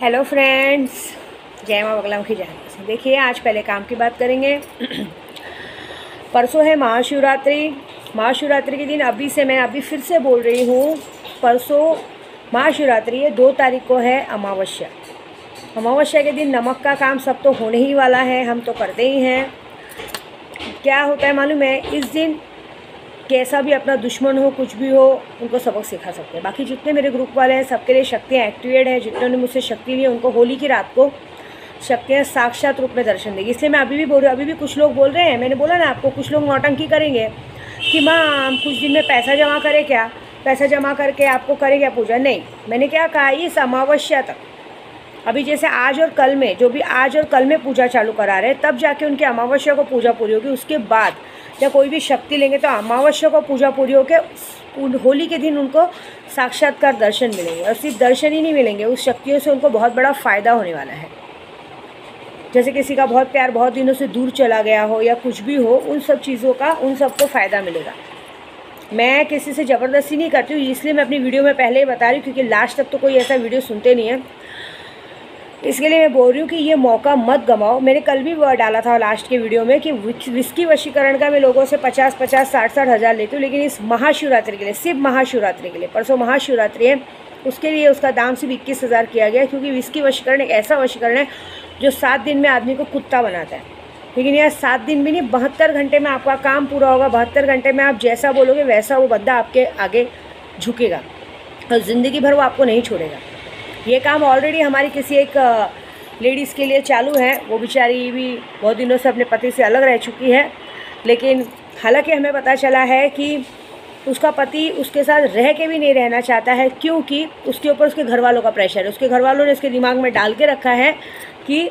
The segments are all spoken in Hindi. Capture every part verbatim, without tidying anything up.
हेलो फ्रेंड्स, जय माँ बगला मुखी जय। देखिए, आज पहले काम की बात करेंगे। परसों है महाशिवरात्रि। महाशिवरात्रि के दिन अभी से मैं अभी फिर से बोल रही हूँ, परसों महाशिवरात्रि है, दो तारीख को है अमावस्या। अमावस्या के दिन नमक का काम सब तो होने ही वाला है, हम तो करते ही हैं। क्या होता है मालूम है, इस दिन कैसा भी अपना दुश्मन हो, कुछ भी हो, उनको सबक सिखा सकते हैं। बाकी जितने मेरे ग्रुप वाले हैं सबके लिए शक्तियाँ एक्टिवेट हैं। जितने ने मुझसे शक्ति ली है उनको होली की रात को शक्तियाँ साक्षात रूप में दर्शन देगी। इसलिए मैं अभी भी बोल रही हूँ, अभी भी कुछ लोग बोल रहे हैं, मैंने बोला ना आपको, कुछ लोग नौटंकी करेंगे कि माँ हम कुछ दिन में पैसा जमा करें, क्या पैसा जमा करके आपको करें क्या पूजा। नहीं, मैंने क्या कहा, इस अमावस्या तक, अभी जैसे आज और कल में, जो भी आज और कल में पूजा चालू करा रहे हैं, तब जाके उनकी अमावस्या को पूजा पूरी होगी। उसके बाद या कोई भी शक्ति लेंगे तो अमावस्या को पूजा पूरी होकर होली के दिन उनको साक्षात्कार दर्शन मिलेंगे। और सिर्फ दर्शन ही नहीं मिलेंगे, उस शक्तियों से उनको बहुत बड़ा फ़ायदा होने वाला है। जैसे किसी का बहुत प्यार बहुत दिनों से दूर चला गया हो या कुछ भी हो, उन सब चीज़ों का उन सबको फ़ायदा मिलेगा। मैं किसी से ज़बरदस्ती नहीं करती हूँ, इसलिए मैं अपनी वीडियो में पहले ही बता रही हूँ, क्योंकि लास्ट तक तो कोई ऐसा वीडियो सुनते नहीं है। इसके लिए मैं बोल रही हूँ कि ये मौका मत गंवाओ। मैंने कल भी वर्ड डाला था लास्ट के वीडियो में कि विस्की वशीकरण का मैं लोगों से पचास पचास साठ साठ हज़ार लेती हूँ, लेकिन इस महाशिवरात्रि के लिए, सिर्फ महाशिवरात्रि के लिए, परसों महाशिवरात्रि है, उसके लिए उसका दाम सिर्फ इक्कीस हज़ार किया गया। क्योंकि विस्की वशीकरण एक ऐसा वशीकरण है जो सात दिन में आदमी को कुत्ता बनाता है। लेकिन यह सात दिन भी नहीं, बहत्तर घंटे में आपका काम पूरा होगा। बहत्तर घंटे में आप जैसा बोलोगे वैसा वो बंदा आपके आगे झुकेगा और ज़िंदगी भर वो आपको नहीं छोड़ेगा। ये काम ऑलरेडी हमारी किसी एक लेडीज़ के लिए चालू है। वो बेचारी भी बहुत दिनों से अपने पति से अलग रह चुकी है, लेकिन हालांकि हमें पता चला है कि उसका पति उसके साथ रह के भी नहीं रहना चाहता है, क्योंकि उसके ऊपर उसके घर वालों का प्रेशर है। उसके घर वालों ने उसके दिमाग में डाल के रखा है कि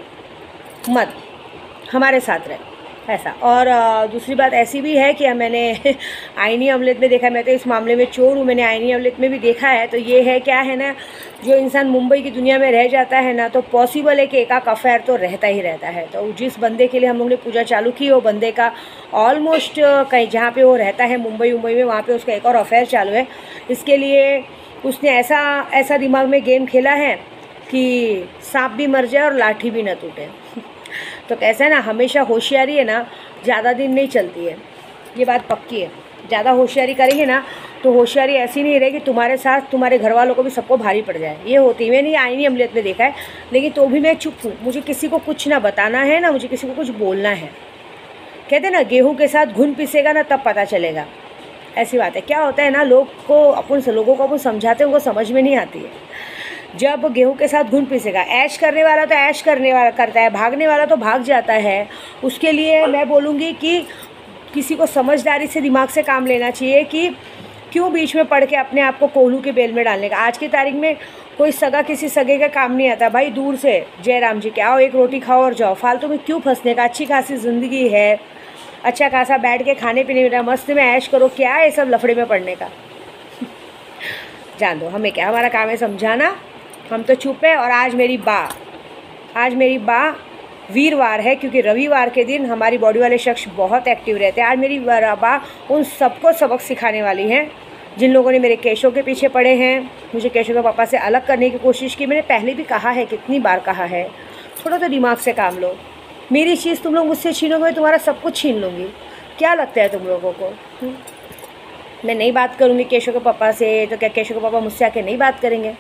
मत हमारे साथ रहे, ऐसा। और दूसरी बात ऐसी भी है कि मैंने आईनी अमलेट में देखा है, मैं तो इस मामले में चोर हूँ, मैंने आईनी अमलेट में भी देखा है। तो ये है, क्या है ना, जो इंसान मुंबई की दुनिया में रह जाता है ना, तो पॉसिबल है कि एक आक अफेयर तो रहता ही रहता है। तो जिस बंदे के लिए हम लोग ने पूजा चालू की, वो बंदे का ऑलमोस्ट कहीं जहाँ पे वो रहता है मुंबई मुंबई में, वहाँ पे उसका एक और अफेयर चालू है। इसके लिए उसने ऐसा ऐसा दिमाग में गेम खेला है कि सांप भी मर जाए और लाठी भी न टूटे। तो कैसा है ना, हमेशा होशियारी है ना ज़्यादा दिन नहीं चलती है, ये बात पक्की है। ज़्यादा होशियारी करेंगे ना तो होशियारी ऐसी नहीं रहेगी, तुम्हारे साथ तुम्हारे घर वालों को भी सबको भारी पड़ जाए। ये होती है, मैंने आईनी अमलेट में देखा है, लेकिन तो भी मैं चुप हूँ। मुझे किसी को कुछ ना बताना है ना मुझे किसी को कुछ बोलना है। कहते ना, गेहूँ के साथ घुन पिसेगा ना तब पता चलेगा, ऐसी बात है। क्या होता है ना, लोग को अपन लोगों को अपन समझाते हैं, उनको समझ में नहीं आती है। जब गेहूं के साथ घुन पिसेगा, ऐश करने वाला तो ऐश करने वाला करता है, भागने वाला तो भाग जाता है। उसके लिए मैं बोलूँगी कि किसी को समझदारी से दिमाग से काम लेना चाहिए कि क्यों बीच में पड़ के अपने आप को कोल्हू के बेल में डालने का। आज की तारीख में कोई सगा किसी सगे का काम नहीं आता भाई। दूर से जय राम जी के आओ, एक रोटी खाओ और जाओ, फालतू में क्यों फंसने का। अच्छी खासी ज़िंदगी है, अच्छा खासा बैठ के खाने पीने में मस्त में ऐश करो, क्या है सब लफड़े में पड़ने का। जान दो, हमें क्या, हमारा काम है समझाना, हम तो चुप है। और आज मेरी बा आज मेरी बा वीरवार है, क्योंकि रविवार के दिन हमारी बॉडी वाले शख्स बहुत एक्टिव रहते हैं। आज मेरी बा उन सबको सबक सिखाने वाली हैं जिन लोगों ने मेरे केशों के पीछे पड़े हैं, मुझे केशों के पापा से अलग करने की कोशिश की। मैंने पहले भी कहा है, कितनी बार कहा है, थोड़ा तो दिमाग से काम लो। मेरी चीज़ तुम लोग मुझसे छीनोगे, तुम्हारा सब कुछ छीन लूँगी। क्या लगता है तुम लोगों को? हुँ? मैं नहीं बात करूँगी केशों के पापा से, तो क्या केशों के पापा मुझसे आके नहीं बात करेंगे?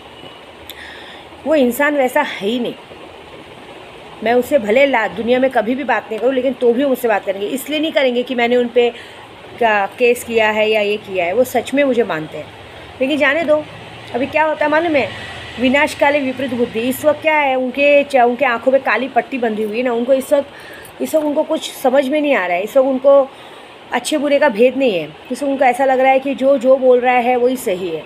वो इंसान वैसा है ही नहीं। मैं उससे भले ला दुनिया में कभी भी बात नहीं करूँ, लेकिन तो भी मुझसे बात करेंगे। इसलिए नहीं करेंगे कि मैंने उन पर का केस किया है या ये किया है, वो सच में मुझे मानते हैं। लेकिन जाने दो, अभी क्या होता है मालूम है, विनाश काले विपरीत बुद्धि। इस वक्त क्या है, उनके उनके आँखों में काली पट्टी बंधी हुई है ना, उनको इस वक्त इस वक्त उनको कुछ समझ में नहीं आ रहा है। इस वक्त उनको अच्छे बुरे का भेद नहीं है। इस वक्त उनको ऐसा लग रहा है कि जो जो बोल रहा है वही सही है।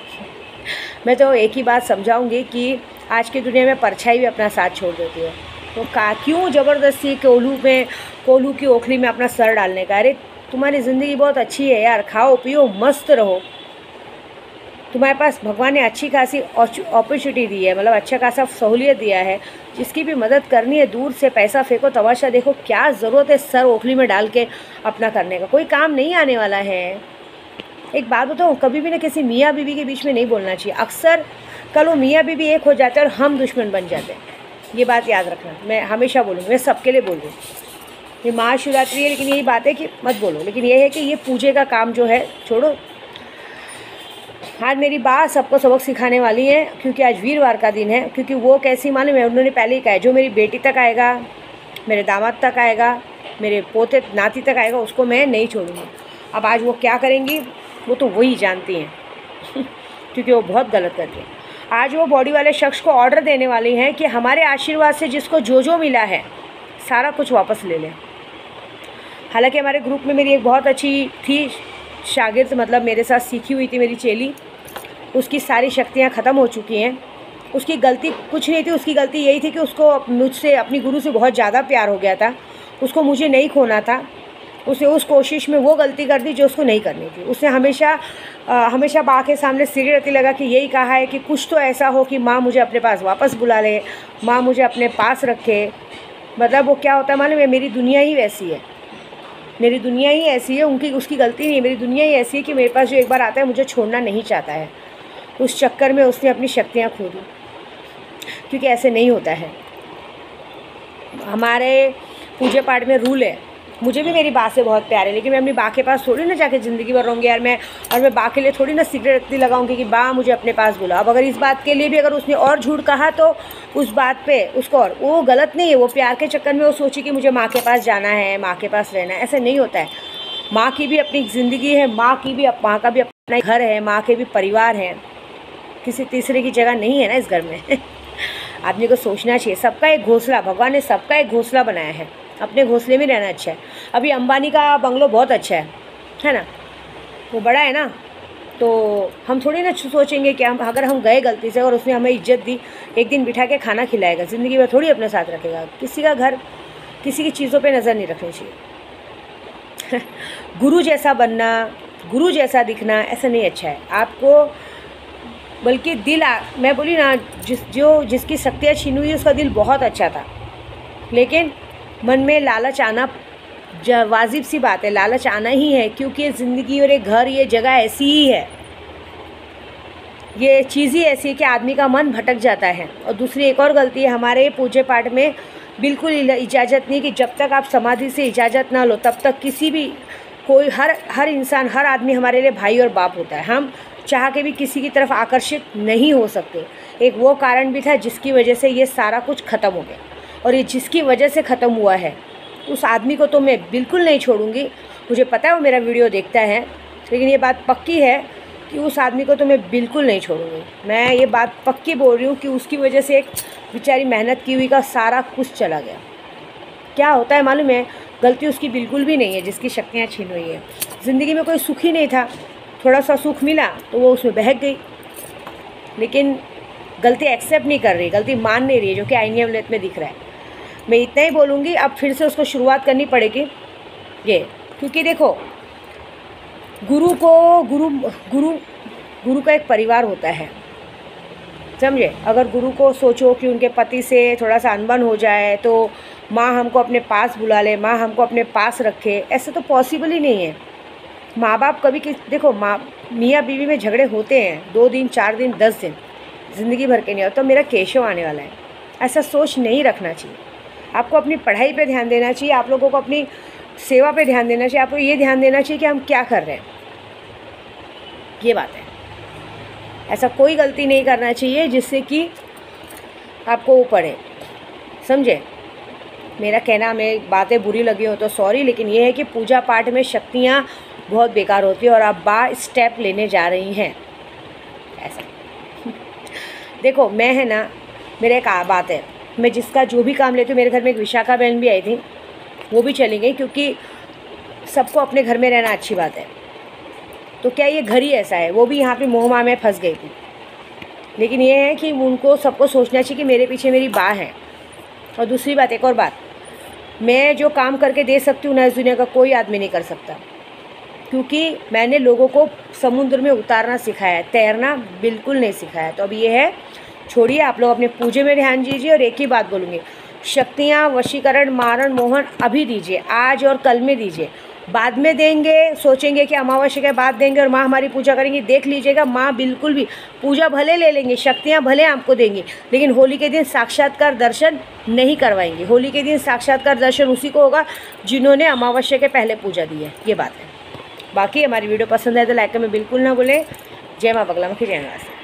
मैं तो एक ही बात समझाऊंगी कि आज की दुनिया में परछाई भी अपना साथ छोड़ देती है, तो का क्यों ज़बरदस्ती कोल्हू में कोल्हू की ओखली में अपना सर डालने का। अरे तुम्हारी ज़िंदगी बहुत अच्छी है यार, खाओ पियो मस्त रहो। तुम्हारे पास भगवान ने अच्छी खासी अपॉर्चुनिटी दी है, मतलब अच्छा खासा सहूलियत दिया है। जिसकी भी मदद करनी है, दूर से पैसा फेंको, तमाशा देखो, क्या ज़रूरत है सर ओखली में डाल के अपना करने का। कोई काम नहीं आने वाला है। एक बात बताऊँ, कभी भी ना किसी मियाँ बीवी के बीच में नहीं बोलना चाहिए। अक्सर कल वो मियाँ बीवी एक हो जाते हैं और हम दुश्मन बन जाते हैं। ये बात याद रखना, मैं हमेशा बोलूँगी, मैं सबके लिए बोल रही हूँ। ये महाशिवरात्रि है लेकिन यही बात है कि मत बोलो, लेकिन ये है कि ये पूजे का काम जो है छोड़ो। आज मेरी बात सबको सबक सिखाने वाली है, क्योंकि आज वीरवार का दिन है। क्योंकि वो कैसी मालूम है, उन्होंने पहले ही कहा है, जो मेरी बेटी तक आएगा, मेरे दामाद तक आएगा, मेरे पोते नाती तक आएगा, उसको मैं नहीं छोड़ूंगी। अब आज वो क्या करेंगी वो तो वही जानती हैं क्योंकि वो बहुत गलत करती हैं। आज वो बॉडी वाले शख्स को ऑर्डर देने वाली हैं कि हमारे आशीर्वाद से जिसको जो जो मिला है सारा कुछ वापस ले लें। हालांकि हमारे ग्रुप में मेरी एक बहुत अच्छी थी शागिर्द, मतलब मेरे साथ सीखी हुई थी मेरी चेली, उसकी सारी शक्तियाँ ख़त्म हो चुकी हैं। उसकी गलती कुछ नहीं थी, उसकी गलती यही थी कि उसको मुझसे, अपनी गुरु से बहुत ज़्यादा प्यार हो गया था। उसको मुझे नहीं खोना था। उसे उस कोशिश में वो गलती कर दी जो उसको नहीं करनी थी। उसने हमेशा आ, हमेशा बा के सामने सिरे रती लगा कि यही कहा है कि कुछ तो ऐसा हो कि माँ मुझे अपने पास वापस बुला ले, माँ मुझे अपने पास रखे। मतलब वो क्या होता है मालूम है, मेरी दुनिया ही वैसी है, मेरी दुनिया ही ऐसी है, उनकी उसकी गलती नहीं है, मेरी दुनिया ही ऐसी है कि मेरे पास जो एक बार आता है मुझे छोड़ना नहीं चाहता है। उस चक्कर में उसने अपनी शक्तियाँ खो दी, क्योंकि ऐसे नहीं होता है। हमारे पूजा पाठ में रूल है, मुझे भी मेरी बा से बहुत प्यार है, लेकिन मैं अपनी बा के पास थोड़ी ना जाके ज़िंदगी भर रहूँगी यार मैं, और मैं बा के लिए थोड़ी ना सिगरेट रखती लगाऊंगी कि बा मुझे अपने पास बुला। अब अगर इस बात के लिए भी अगर उसने और झूठ कहा तो उस बात पे उसको, और वो गलत नहीं है, वो प्यार के चक्कर में वो सोची कि मुझे माँ के पास जाना है, माँ के पास रहना है। ऐसे नहीं होता है। माँ की भी अपनी ज़िंदगी है, माँ की भी माँ का भी अपना घर है, माँ के भी परिवार हैं, किसी तीसरे की जगह नहीं है ना इस घर में आदमी को सोचना चाहिए। सबका एक घोंसला, भगवान ने सबका एक घोंसला बनाया है, अपने घोंसले में रहना अच्छा है। अभी अंबानी का बंगलो बहुत अच्छा है है ना, वो बड़ा है ना, तो हम थोड़ी ना सोचेंगे कि हम, अगर हम गए गलती से और उसने हमें इज्जत दी, एक दिन बिठा के खाना खिलाएगा, ज़िंदगी भर थोड़ी अपने साथ रखेगा। किसी का घर, किसी की चीज़ों पे नज़र नहीं रखनी चाहिए गुरु जैसा बनना, गुरु जैसा दिखना, ऐसा नहीं अच्छा है आपको। बल्कि दिल आ, मैं बोली ना, जिस जो जिसकी शक्तियाँ छीनी हुई उसका दिल बहुत अच्छा था, लेकिन मन में लालच आना वाजिब सी बात है, लालच आना ही है, क्योंकि ये ज़िंदगी और ये घर, ये जगह ऐसी ही है, ये चीज़ ही ऐसी है कि आदमी का मन भटक जाता है। और दूसरी एक और गलती है, हमारे पूजे पाठ में बिल्कुल इजाज़त नहीं कि जब तक आप समाधि से इजाज़त ना लो तब तक किसी भी, कोई, हर हर इंसान, हर आदमी हमारे लिए भाई और बाप होता है। हम चाह के भी किसी की तरफ आकर्षित नहीं हो सकते। एक वो कारण भी था जिसकी वजह से ये सारा कुछ ख़त्म हो गया, और ये जिसकी वजह से ख़त्म हुआ है उस आदमी को तो मैं बिल्कुल नहीं छोड़ूंगी। मुझे पता है वो मेरा वीडियो देखता है, लेकिन ये बात पक्की है कि उस आदमी को तो मैं बिल्कुल नहीं छोड़ूंगी। मैं ये बात पक्की बोल रही हूँ कि उसकी वजह से एक बेचारी मेहनत की हुई का सारा कुछ चला गया। क्या होता है मालूम है, गलती उसकी बिल्कुल भी नहीं है जिसकी शक्तियाँ छीन हुई है। ज़िंदगी में कोई सुख ही नहीं था, थोड़ा सा सुख मिला तो वो उसमें बहक गई, लेकिन गलती एक्सेप्ट नहीं कर रही, गलती मान नहीं रही है, जो कि आईनी अमलत में दिख रहा है। मैं इतना ही बोलूँगी, अब फिर से उसको शुरुआत करनी पड़ेगी ये, क्योंकि देखो गुरु को, गुरु गुरु गुरु का एक परिवार होता है, समझे। अगर गुरु को सोचो कि उनके पति से थोड़ा सा अनबन हो जाए तो माँ हमको अपने पास बुला ले, माँ हमको अपने पास रखे, ऐसे तो पॉसिबल ही नहीं है। माँ बाप कभी किस, देखो माँ मियाँ बीवी में झगड़े होते हैं, दो दिन, चार दिन, दस दिन, ज़िंदगी भर के नहीं होता। तो मेरा केशव आने वाला है, ऐसा सोच नहीं रखना चाहिए। आपको अपनी पढ़ाई पे ध्यान देना चाहिए, आप लोगों को अपनी सेवा पे ध्यान देना चाहिए, आपको ये ध्यान देना चाहिए कि हम क्या कर रहे हैं, ये बात है। ऐसा कोई गलती नहीं करना चाहिए जिससे कि आपको वो पड़े, समझे। मेरा कहना, में बातें बुरी लगी हो तो सॉरी, लेकिन ये है कि पूजा पाठ में शक्तियाँ बहुत बेकार होती है और आप बा स्टेप लेने जा रही हैं ऐसा देखो मैं है ना, मेरे एक बात है, मैं जिसका जो भी काम लेती हूँ, मेरे घर में एक विशाखा बहन भी आई थी, वो भी चली गई, क्योंकि सबको अपने घर में रहना अच्छी बात है। तो क्या ये घर ही ऐसा है, वो भी यहाँ पे मोह माह में फंस गई थी। लेकिन ये है कि उनको सबको सोचना चाहिए कि मेरे पीछे मेरी बा है। और दूसरी बात, एक और बात, मैं जो काम करके दे सकती हूँ ना, इस दुनिया का कोई आदमी नहीं कर सकता, क्योंकि मैंने लोगों को समुद्र में उतारना सिखाया है, तैरना बिल्कुल नहीं सिखाया। तो अब ये है, छोड़िए, आप लोग अपने पूजे में ध्यान दीजिए। और एक ही बात बोलूँगी, शक्तियाँ, वशीकरण, मारण, मोहन अभी दीजिए, आज और कल में दीजिए। बाद में देंगे, सोचेंगे कि अमावस्या के बाद देंगे और माँ हमारी पूजा करेंगी, देख लीजिएगा माँ बिल्कुल भी पूजा भले ले लेंगे, शक्तियाँ भले आपको देंगी, लेकिन होली के दिन साक्षात्कार दर्शन नहीं करवाएंगे। होली के दिन साक्षात्कार दर्शन उसी को होगा जिन्होंने अमावस्या के पहले पूजा दी है, ये बात है। बाकी हमारी वीडियो पसंद है तो लाइक करना बिल्कुल ना भूलें। जय माँ बगला मुखी, जय माँ।